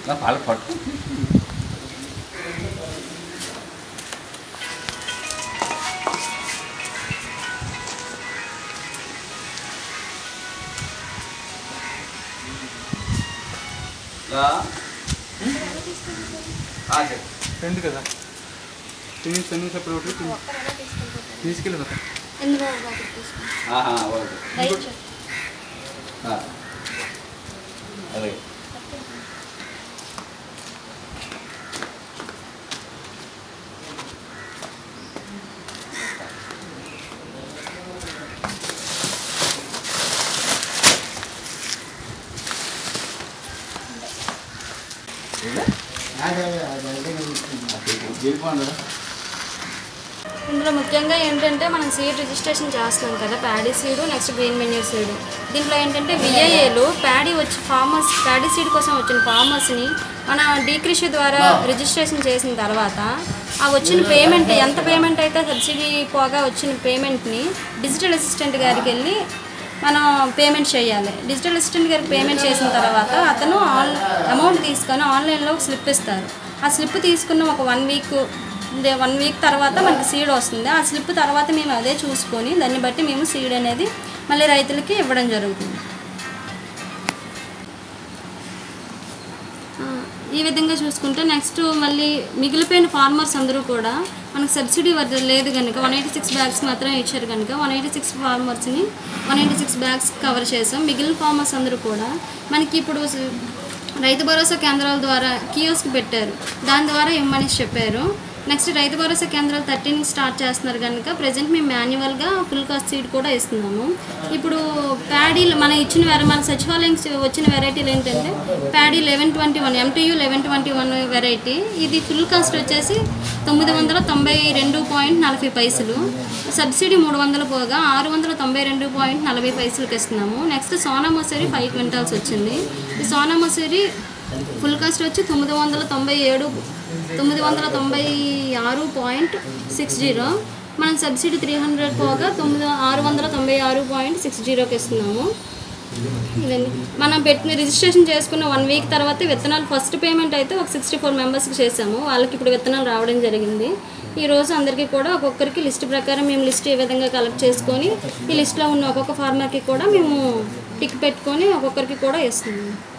పాలు పట్టు ఫ్రెండ్ కదా తిని సపరేట్ తీసుకెళ్ళి కదా అలాగే ఇందులో ముఖ్యంగా ఏంటంటే మనం సీడ్ రిజిస్ట్రేషన్ చేస్తున్నాం కదా, paddy seed next green manure seed. దీంట్లో ఏంటంటే విఐఏలు ప్యాడీ వచ్చి ఫార్మర్స్ ప్యాడీ సీడ్ కోసం వచ్చిన ఫార్మర్స్ని మన డీకృషి ద్వారా రిజిస్ట్రేషన్ చేసిన తర్వాత ఆ వచ్చిన పేమెంట్ ఎంత పేమెంట్ అయితే సబ్సిడీ పోగా వచ్చిన పేమెంట్ని డిజిటల్ అసిస్టెంట్ గారికి వెళ్ళి మనం పేమెంట్ చేయాలి. డిజిటల్ అసిస్టెంట్ గారికి పేమెంట్ చేసిన తర్వాత అతను అమౌంట్ తీసుకొని ఆన్లైన్లో ఒక స్లిప్ ఇస్తారు. ఆ స్లిప్ తీసుకున్న ఒక 1 వీక్ తర్వాత మనకి సీడ్ వస్తుంది. ఆ స్లిప్ తర్వాత మేము అదే చూసుకొని దాన్ని బట్టి మేము సీడ్ అనేది మళ్ళీ రైతులకి ఇవ్వడం జరుగుతుంది. ఈ విధంగా చూసుకుంటే నెక్స్ట్ మళ్ళీ మిగిలిపోయిన ఫార్మర్స్ అందరూ కూడా మనకు సబ్సిడీ లేదు కనుక 186 బ్యాగ్స్ మాత్రం ఇచ్చారు కనుక 186 ఫార్మర్స్ని 186 బ్యాగ్స్ కవర్ చేసాం. మిగిలిన ఫార్మర్స్ అందరూ కూడా మనకి ఇప్పుడు రైతు భరోసా కేంద్రాల ద్వారా కియోస్క్ పెట్టారు, దాని ద్వారా ఇమ్మని చెప్పారు. నెక్స్ట్ రైతు భరోసా కేంద్రాలు 13 స్టార్ట్ చేస్తున్నారు కనుక ప్రజెంట్ మేము మాన్యువల్గా ఫుల్ కాస్ట్ సీడ్ కూడా ఇస్తున్నాము. ఇప్పుడు ప్యాడీలు మన ఇచ్చిన మన సచివాలయం వచ్చిన వెరైటీలు ఏంటంటే ప్యాడీ 1121 MTU 1121 వెరైటీ. ఇది ఫుల్ కాస్ట్ వచ్చేసి 992.40 సబ్సిడీ 300 పోగా 692.40 ఇస్తున్నాము. నెక్స్ట్ సోనా మసూరి 5 క్వింటాల్స్ వచ్చింది. ఈ సోనా మసూరి ఫుల్ కాస్ట్ వచ్చి 996.60. మనం సబ్సిడీ 300 పోగా 696.60 ఇస్తున్నాము. ఇదండి మనం పెట్టిన రిజిస్ట్రేషన్ చేసుకున్న 1 వీక్ తర్వాత విత్తనాలు ఫస్ట్ పేమెంట్ అయితే ఒక 64 మెంబర్స్కి చేసాము. వాళ్ళకి ఇప్పుడు విత్తనాలు రావడం జరిగింది. ఈరోజు అందరికీ కూడా ఒక్కొక్కరికి లిస్ట్ ప్రకారం మేము లిస్ట్ ఏ విధంగా కలెక్ట్ చేసుకొని ఈ లిస్ట్లో ఉన్న ఒక్కొక్క ఫార్మర్కి కూడా మేము టిక్ పెట్టుకొని ఒక్కొక్కరికి కూడా ఇస్తున్నాము.